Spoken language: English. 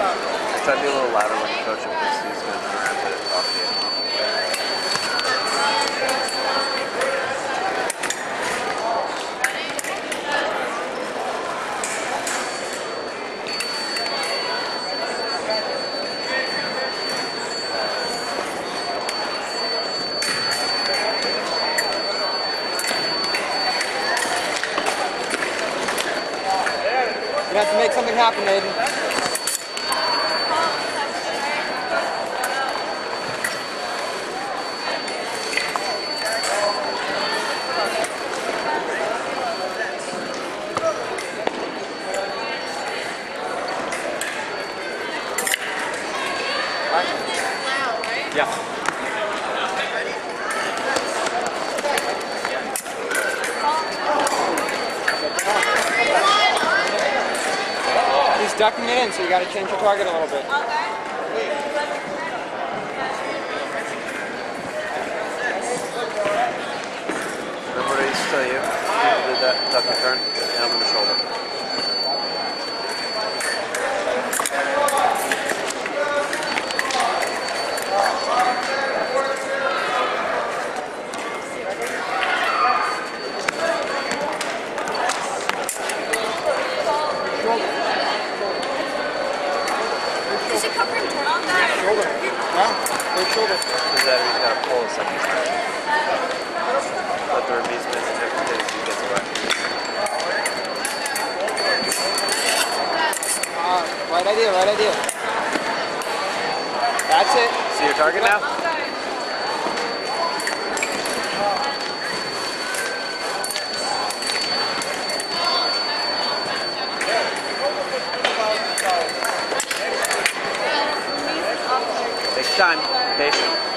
Try to be a little louder when you coach him because he's going to turn around to talk to you. You have to make something happen, Aiden. Yeah. He's ducking it in, so you got to change your target a little bit. Remember what I used to tell you? You did that duck and turn, down on the shoulder. Is it covering on that? Shoulder. Yeah, big shoulder. Because that he's got to pull a second time. Let the release minutes and everything so he gets away. Right idea, right idea. That's it. See your target now? Takes time. Patient.